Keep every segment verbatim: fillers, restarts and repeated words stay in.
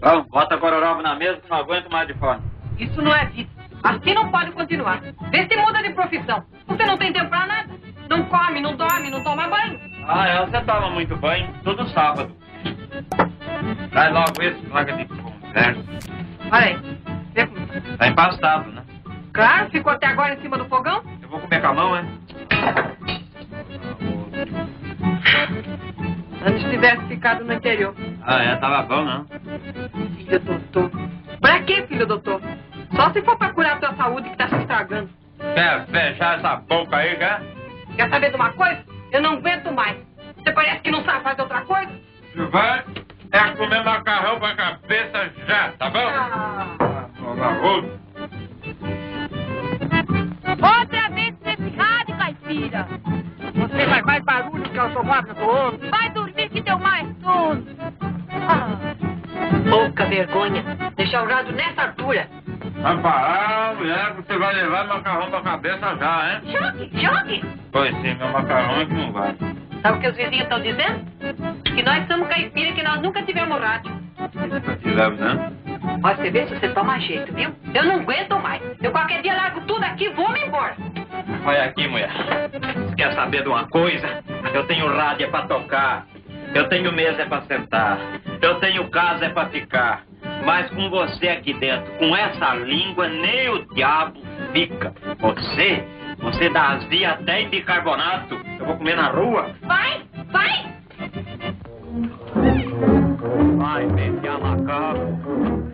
Vamos, bota a gororoba na mesa que não aguento mais de fome. Isso não é vida. Assim não pode continuar. Vê se muda de profissão. Você não tem tempo pra nada. Não come, não dorme, não toma banho. Ah, é, você toma muito banho todo sábado. Traz logo isso, placa de conversa. Olha aí, vê como tá. Tá empastado, né? Claro, ficou até agora em cima do fogão. Eu vou comer com a mão, é? Antes tivesse ficado no interior. Ah, é, tava bom, não? Filho doutor. Pra que, filho doutor? Só se for pra curar a tua saúde que tá se estragando. Quer fechar essa boca aí, quer? Quer saber de uma coisa? Eu não aguento mais. Você parece que não sabe fazer outra coisa? Se vai, é comer macarrão pra cabeça já, tá bom? Ah. Outra vez nesse rádio, caipira. Você faz mais barulho que a automóvel do outro. Vai dormir que deu mais sono. Ah. Pouca vergonha. Deixar o rádio nessa altura. Vai parar, mulher, que você vai levar macarrão pra cabeça já, hein? Jogue, jogue. Pois sim, meu macarrão é que não vai. Sabe o que os vizinhos estão dizendo? Que nós somos caipira, que nós nunca tivemos rádio. Nunca tivemos, né? Olha, você vê se você toma jeito, viu? Eu não aguento mais. Eu qualquer dia largo tudo aqui e vou-me embora. Olha aqui, mulher. Você quer saber de uma coisa? Eu tenho rádio é pra tocar. Eu tenho mesa é pra sentar. Eu tenho casa é pra ficar. Mas com você aqui dentro, com essa língua, nem o diabo fica. Você, você dá azia até em bicarbonato. Eu vou comer na rua. Vai, vai! Vai, meter a macaco.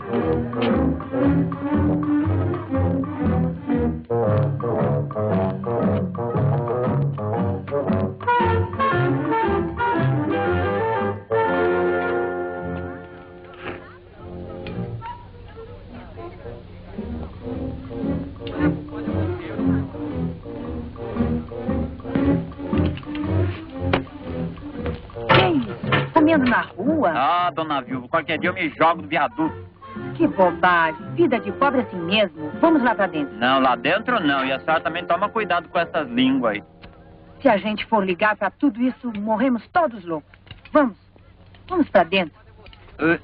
Na rua? Ah, dona Viúva, qualquer dia eu me jogo do viaduto. Que bobagem. Vida de pobre assim mesmo. Vamos lá pra dentro. Não, lá dentro não. E a senhora também toma cuidado com essas línguas aí. Se a gente for ligar pra tudo isso, morremos todos loucos. Vamos. Vamos pra dentro. Uh...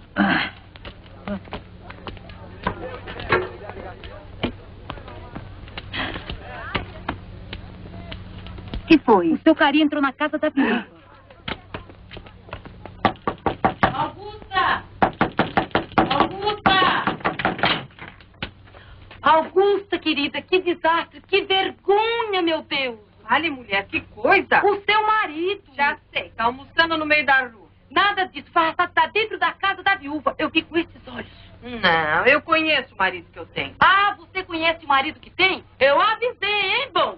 Que foi? O seu carinha entrou na casa da viúva. Augusta! Augusta! Augusta, querida, que desastre, que vergonha, meu Deus! Vale, mulher, que coisa! O seu marido! Já sei, tá almoçando no meio da rua. Nada disso, farta, tá dentro da casa da viúva. Eu vi com esses olhos. Não, eu conheço o marido que eu tenho. Ah, você conhece o marido que tem? Eu avisei, hein, bom?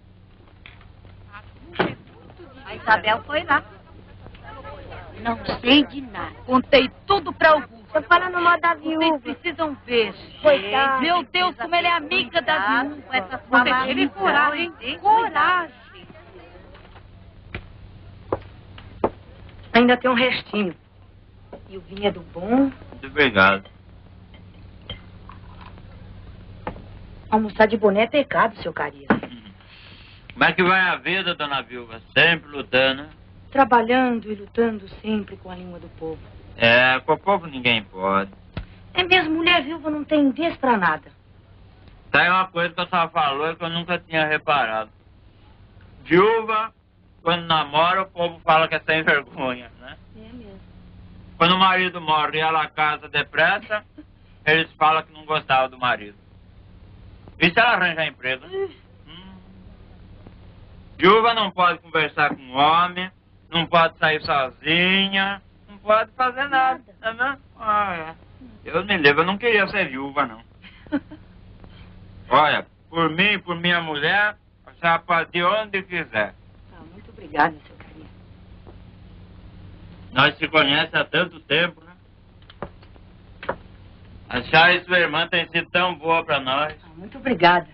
A Isabel foi lá. Não sei de nada. Contei tudo pra Augusto. Tô falando mal da viúva. Vocês precisam ver. Coitada. Meu Deus, como ela é amiga da viúva. Essa Você sua teve coragem, hein? Coragem. Ainda tem um restinho. E o vinho é do bom. Muito obrigado. Almoçar de boné é pecado, seu carinho. Como é que vai a vida, dona Viúva? Sempre lutando. Trabalhando e lutando sempre com a língua do povo. É, com o povo ninguém pode. É mesmo, mulher viúva não tem vez pra nada. Tem uma coisa que a senhora falou que eu nunca tinha reparado. Viúva, quando namora, o povo fala que é sem vergonha, né? É mesmo. Quando o marido morre e ela casa depressa, eles falam que não gostava do marido. E se ela arranjar emprego? Hum. Viúva não pode conversar com homem, não pode sair sozinha, não pode fazer nada, tá vendo? Ah, é. Deus me livre, eu não queria ser viúva, não. Olha, por mim, por minha mulher, a senhora pode ir onde quiser. Ah, muito obrigada, seu carinho. Nós se conhecemos há tanto tempo, né? A senhora e sua irmã têm sido tão boa pra nós. Ah, muito obrigada.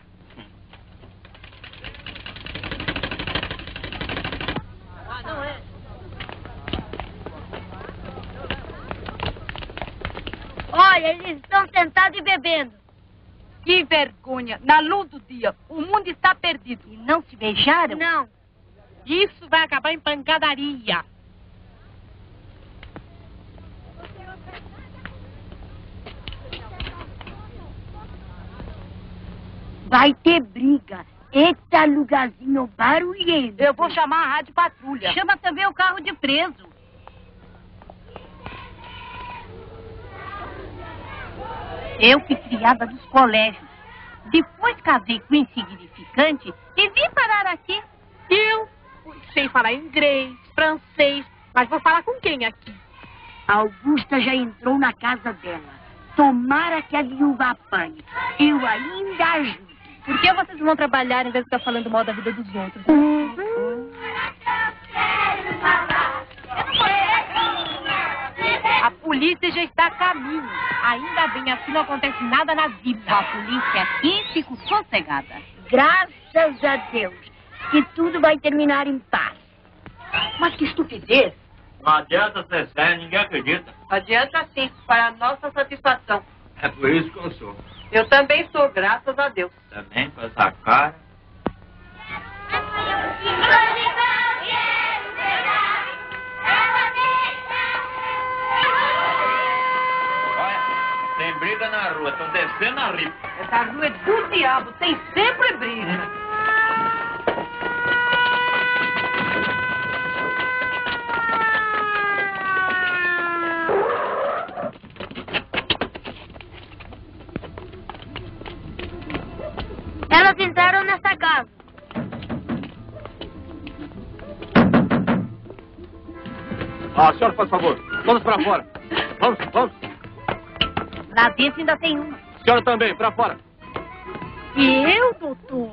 Olha, eles estão sentados e bebendo. Que vergonha. Na luz do dia, o mundo está perdido. E não se beijaram? Não. Isso vai acabar em pancadaria. Vai ter briga. Eita lugarzinho barulhento. Eu vou chamar a rádio patrulha. Chama também o carro de preso. Eu fui criada dos colégios. Depois casei com insignificante e vim parar aqui. Eu sei falar inglês, francês, mas vou falar com quem aqui? A Augusta já entrou na casa dela. Tomara que a viúva apanhe. Eu ainda ajudo. Por que vocês vão trabalhar em vez de ficar falando mal da vida dos outros? Uhum. A polícia já está a caminho. Ainda bem, assim não acontece nada na vida. Com a polícia aqui, fico sossegada. Graças a Deus que tudo vai terminar em paz. Mas que estupidez. Não adianta ser sério, ninguém acredita. Adianta sim, para a nossa satisfação. É por isso que eu sou. Eu também sou, graças a Deus. Também com essa cara. Olha, tem briga na rua, estão descendo a ripa. Essa rua é do diabo, tem sempre briga. Elas entraram nessa casa. Ah, senhora, por favor, vamos para fora. Vamos, vamos. Lá dentro ainda tem uma. Senhora também, para fora. E eu, doutor?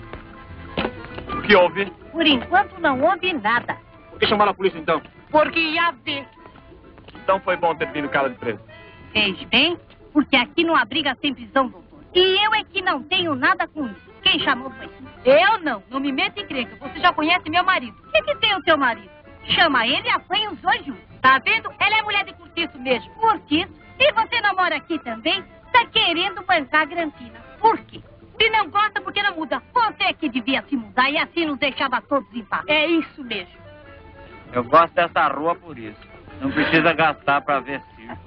O que houve? Por enquanto não houve nada. Por que chamaram a polícia, então? Porque ia ver. Então foi bom ter vindo cara de preso. Fez bem, porque aqui não há briga sem prisão, doutor. E eu é que não tenho nada com isso. Quem chamou foi? Eu não, não me meto em encrenca. Você já conhece meu marido. O que, que tem o teu marido? Chama ele e apanha os dois juntos. Tá vendo? Ela é mulher de cortiço mesmo. Cortiço? E você não mora aqui também? Tá querendo bancar a Grampina. Por quê? Se não gosta, por que não muda? Você é que devia se mudar e assim nos deixava todos em paz. É isso mesmo. Eu gosto dessa rua por isso. Não precisa gastar pra ver circo.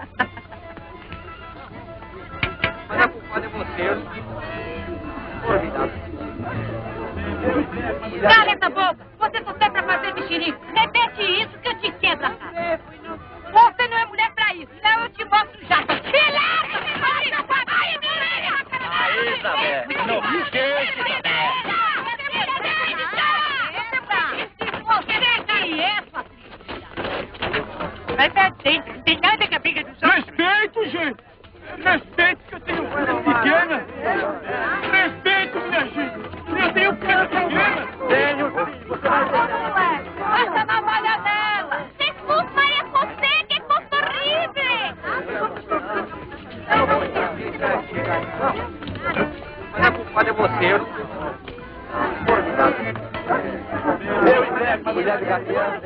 Mas a culpada é você. Cala essa boca! Você só serve pra fazer mexerico. Repete isso que eu te quebro a cara. Você não é mulher pra isso. Não, eu te mostro já. Silêncio! Ai, minha orelha! Aí, Isabel. Não deixe, Isabel. Você é quem é, Patrícia? Mas tem, tem nada que a briga dos outros. Respeito, gente. Respeito que eu tenho filha pequena. Respeito, minha gente. Eu tenho filha pequena. Tenho. Basta na malha dela. Desculpa, é você que é coisa horrível. Mas a culpada é você. Eu entrego a mulher de gatinha.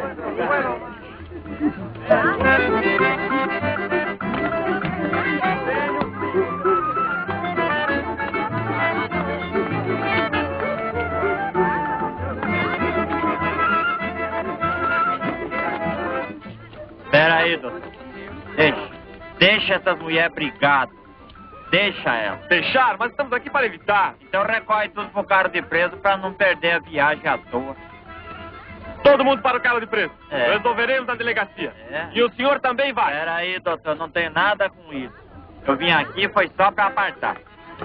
Espera aí, doutor. Deixa. Deixa essas mulheres brigadas. Deixa elas. Deixar? Mas estamos aqui para evitar. Então recorre tudo pro cara de preso pra não perder a viagem à toa. Todo mundo para o cara de preso. É. Resolveremos na delegacia. É. E o senhor também vai. Espera aí, doutor. Não tem nada com isso. Eu vim aqui foi só pra apartar.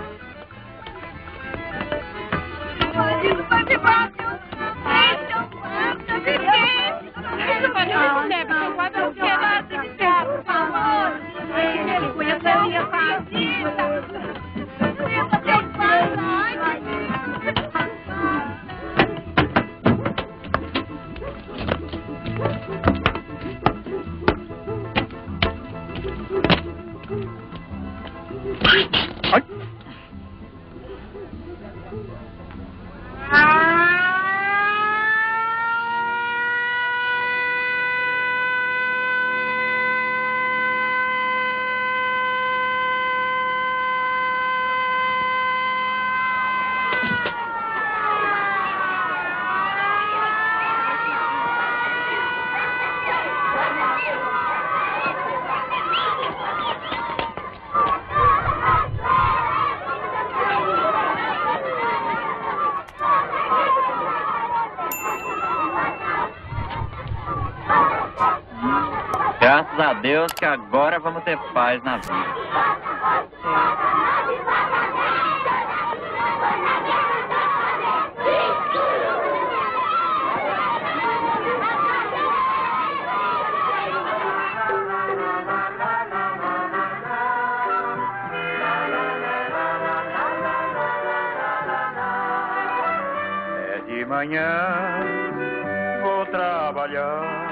Ai. Graças a Deus que agora vamos ter paz na vida. É de manhã, vou trabalhar.